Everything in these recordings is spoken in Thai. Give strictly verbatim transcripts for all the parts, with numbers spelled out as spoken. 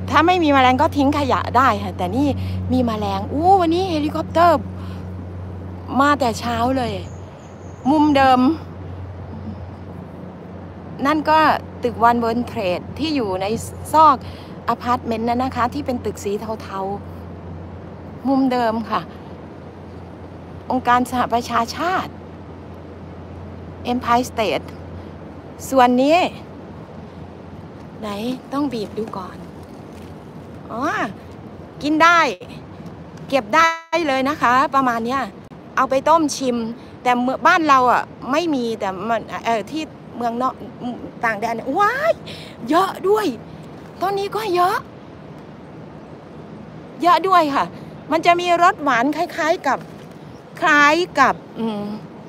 ถ้าไม่มีแมลงก็ทิ้งขยะได้ค่ะแต่นี่มีแมลงอู้วันนี้เฮลิคอปเตอร์มาแต่เช้าเลยมุมเดิมนั่นก็ตึกวันเวิร์นเทรดที่อยู่ในซอกอพาร์ตเมนต์นั่นนะคะที่เป็นตึกสีเทาๆมุมเดิมค่ะองค์การสหประชาชาติ Empire State ส่วนนี้ไหนต้องบีบดูก่อนอ๋อกินได้เก็บได้เลยนะคะประมาณเนี้ยเอาไปต้มชิมแต่เมื่อบ้านเราอ่ะไม่มีแต่มันเออที่เมืองนอกต่างแดนว้ายเยอะด้วยต้นนี้ก็เยอะเยอะด้วยค่ะมันจะมีรสหวานคล้ายๆกับคล้ายกับอืม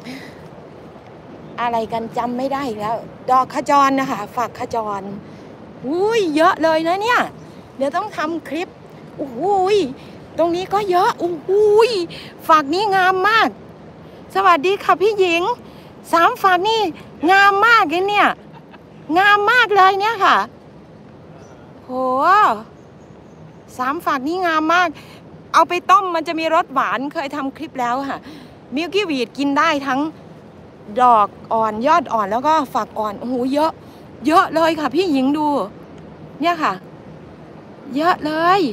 อะไรกันจำไม่ได้แล้วดอกขจรนะคะฝักขจรอุ้ยเยอะเลยนะเนี่ยเดี๋ยวต้องทำคลิปอุ้ยตรงนี้ก็เยอะอุ้ยฝักนี้งามมากสวัสดีค่ะพี่หญิงสามฝักนี่งามมากเลยเนี่ยงามมากเลยเนี่ยค่ะโหสามฝักนี้งามมากเอาไปต้มมันจะมีรสหวานเคยทำคลิปแล้วค่ะมิลกี้วีดกินได้ทั้งดอกอ่อนยอดอ่อนแล้วก็ฝักอ่อนโอ้โหเยอะเยอะเลยค่ะพี่หญิงดูเนี่ยค่ะเยอะเลย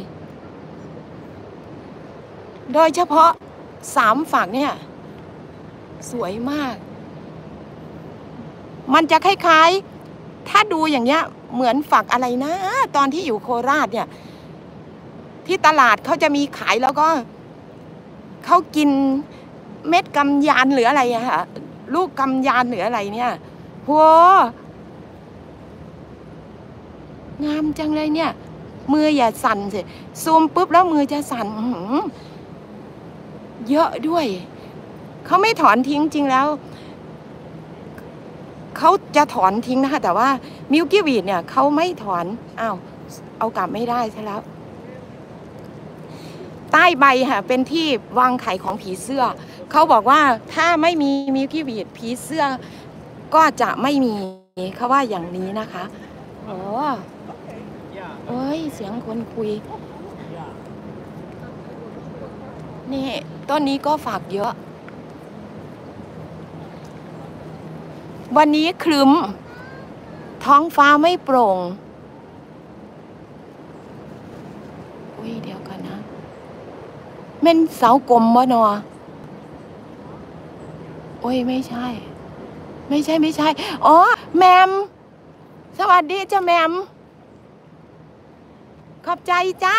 โดยเฉพาะสามฝักเนี่ยสวยมากมันจะคล้ายๆถ้าดูอย่างเงี้ยเหมือนฝักอะไรนะตอนที่อยู่โคราชเนี่ยที่ตลาดเขาจะมีขายแล้วก็เขากินเม็ดกำยานหรืออะไรอะค่ะลูกกำยานหรืออะไรเนี่ยโหงามจังเลยเนี่ยมืออย่าสั่นสิซูมปุ๊บแล้วมือจะสั่นเยอะด้วยเขาไม่ถอนทิ้งจริงแล้วเขาจะถอนทิ้งนะคะแต่ว่ามิลกี้วีดเนี่ยเขาไม่ถอนอ้าวเอากลับไม่ได้ใช่แล้วใต้ใบค่ะเป็นที่วางไข่ของผีเสื้อเขาบอกว่าถ้าไม่มีมิลกี้วีดผีเสื้อก็จะไม่มีเขาว่าอย่างนี้นะคะโอ้เอ้ยเสียงคนคุยนี่ต้นนี้ก็ฝากเยอะวันนี้ครึ้มท้องฟ้าไม่โปร่งอุ้ยเดี๋ยวกันนะเม่นเสากลมบ่นอโอ้ยไม่ใช่ไม่ใช่ไม่ใช่อ๋อแมมสวัสดีจ้าแมมขอบใจจ้า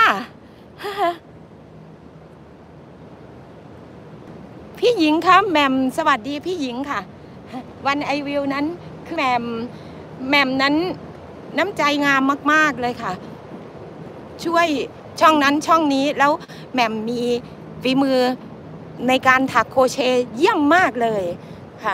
พี่หญิงคะแมมสวัสดีพี่หญิงค่ะวันไอวิวนั้นคือแมมแมมนั้นน้ำใจงามมากๆเลยค่ะช่วยช่องนั้นช่องนี้แล้วแมมมีฝีมือในการถักโครเชต์เยี่ยมมากเลยค่ะ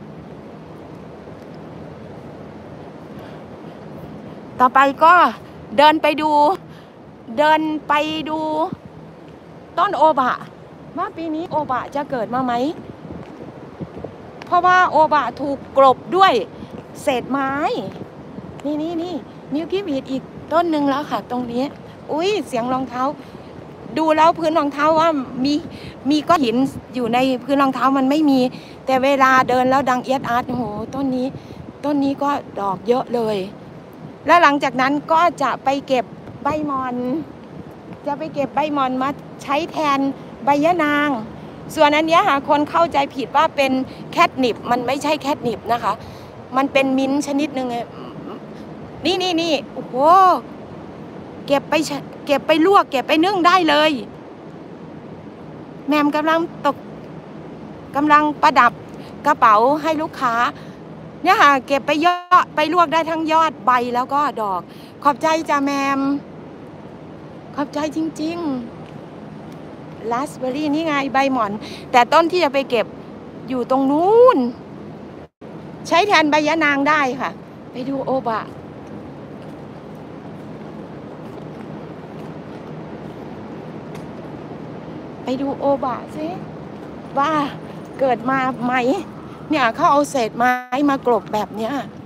ต่อไปก็เดินไปดูเดินไปดูต้นโอบะว่าปีนี้โอบะจะเกิดมาไหมเพราะว่าโอบะถูกกลบด้วยเศษไม้นี่นี่นี่มิลกี้วีดอีกต้นหนึ่งแล้วค่ะตรงนี้อุ้ยเสียงรองเท้าดูแล้วพื้นรองเท้าว่ามีมีก้อนหินอยู่ในพื้นรองเท้ามันไม่มีแต่เวลาเดินแล้วดังเอียดอาร์ตโอ้โหต้นนี้ต้นนี้ก็ดอกเยอะเลยแล้วหลังจากนั้นก็จะไปเก็บใบมอนจะไปเก็บใบมอนมาใช้แทนใบยะนางส่วนอันนี้ค่ะคนเข้าใจผิดว่าเป็นแคทนิปมันไม่ใช่แคทนิปนะคะมันเป็นมิ้นชนิดหนึ่งนี่นี่นี่โอ้โหเก็บไปเก็บไปลวกเก็บไปนึ่งได้เลยแมมกำลังตกกำลังประดับกระเป๋าให้ลูกค้าเนี่ยค่ะเก็บไปยอดไปลวกได้ทั้งยอดใบแล้วก็ดอกขอบใจจ้าแมมขอบใจจริงๆราสเบอร์รี่นี่ไงใบหม่อนแต่ต้นที่จะไปเก็บอยู่ตรงนู้นใช้แทนใบยะนางได้ค่ะไปดูโอบะไปดูโอบะสิว่าเกิดมาไหมเนี่ยเขาเอาเศษไม้มากลบแบบเนี้ย